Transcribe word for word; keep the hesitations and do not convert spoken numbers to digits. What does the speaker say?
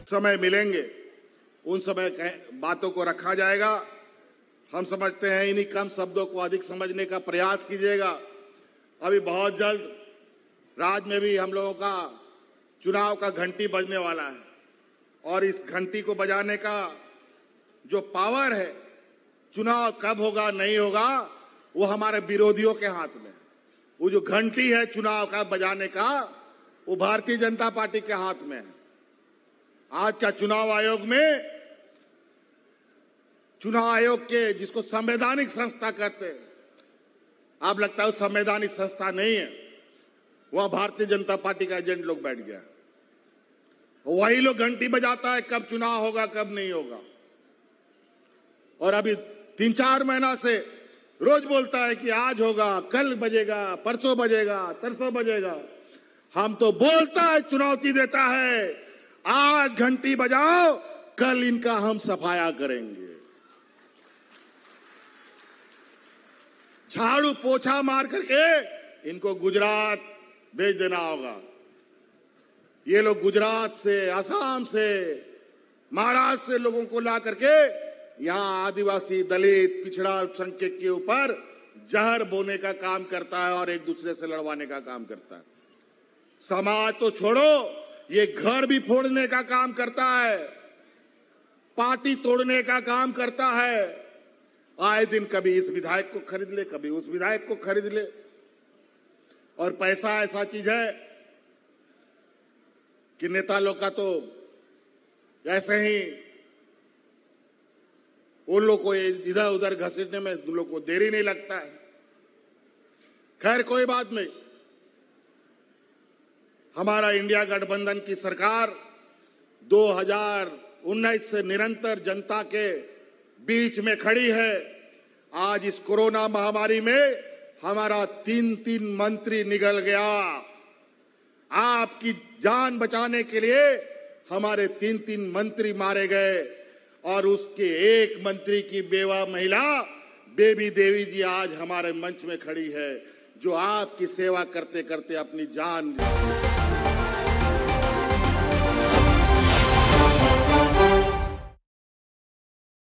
समय मिलेंगे उन समय बातों को रखा जाएगा। हम समझते हैं इन्हीं कम शब्दों को अधिक समझने का प्रयास कीजिएगा। अभी बहुत जल्द राज्य में भी हम लोगों का चुनाव का घंटी बजने वाला है और इस घंटी को बजाने का जो पावर है, चुनाव कब होगा नहीं होगा वो हमारे विरोधियों के हाथ में। वो जो घंटी है चुनाव का बजाने का वो भारतीय जनता पार्टी के हाथ में है। आज का चुनाव आयोग में, चुनाव आयोग के जिसको संवैधानिक संस्था कहते हैं, आप लगता है वो संवैधानिक संस्था नहीं है, वह भारतीय जनता पार्टी का एजेंट लोग बैठ गया। वही लोग घंटी बजाता है कब चुनाव होगा कब नहीं होगा। और अभी तीन चार महीना से रोज बोलता है कि आज होगा, कल बजेगा, परसों बजेगा, तरसों बजेगा। हम तो बोलता है, चुनौती देता है, आज घंटी बजाओ, कल इनका हम सफाया करेंगे। झाड़ू पोछा मार करके इनको गुजरात भेज देना होगा। ये लोग गुजरात से, असम से, महाराष्ट्र से लोगों को ला करके यहां आदिवासी, दलित, पिछड़ा अल्पसंख्यक के ऊपर जहर बोने का काम करता है और एक दूसरे से लड़वाने का काम करता है। समाज तो छोड़ो, ये घर भी फोड़ने का काम करता है, पार्टी तोड़ने का काम करता है। आए दिन कभी इस विधायक को खरीद ले, कभी उस विधायक को खरीद ले। और पैसा ऐसा चीज है कि नेता लोग का तो ऐसे ही उन लोग को इधर उधर घसीटने में उन लोग को देरी नहीं लगता है। खैर कोई बात नहीं, हमारा इंडिया गठबंधन की सरकार दो हज़ार उन्नीस से निरंतर जनता के बीच में खड़ी है। आज इस कोरोना महामारी में हमारा तीन तीन मंत्री निकल गया। आपकी जान बचाने के लिए हमारे तीन तीन मंत्री मारे गए और उसके एक मंत्री की बेवा महिला बेबी देवी जी आज हमारे मंच में खड़ी है, जो आपकी सेवा करते करते अपनी जान